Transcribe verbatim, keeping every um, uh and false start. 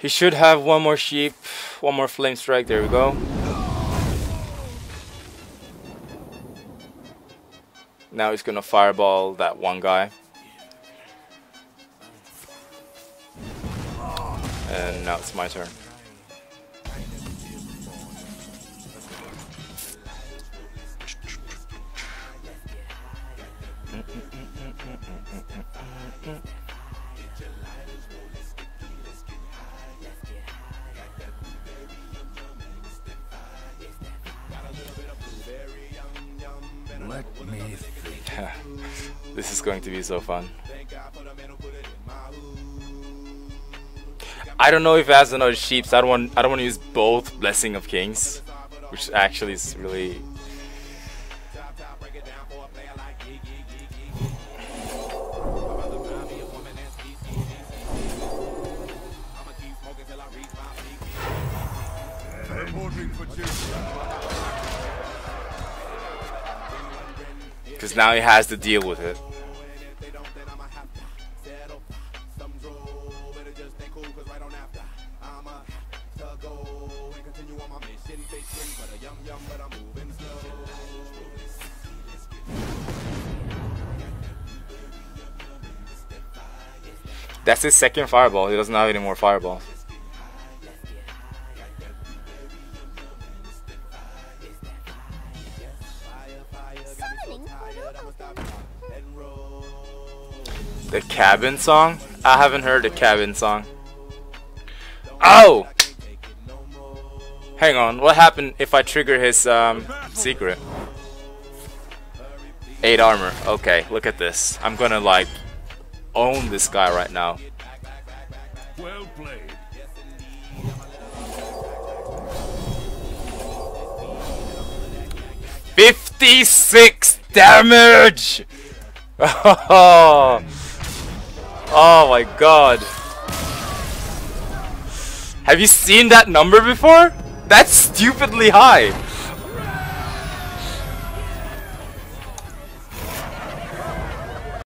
He should have one more sheep, one more flame strike. There we go. Now he's gonna fireball that one guy. And now it's my turn. Let me think. This is going to be so fun. I don't know if it has another sheep, so I don't want I don't want to use both Blessing of Kings, which actually is really because now he has to deal with it. That's his second fireball. He doesn't have any more fireballs. The cabin song? I haven't heard the cabin song. Oh! Hang on, what happened if I trigger his um, secret? eight armor. Okay, look at this. I'm gonna like own this guy right now. Well played. fifty-six damage! Oh, oh my god. Have you seen that number before? That's stupidly high.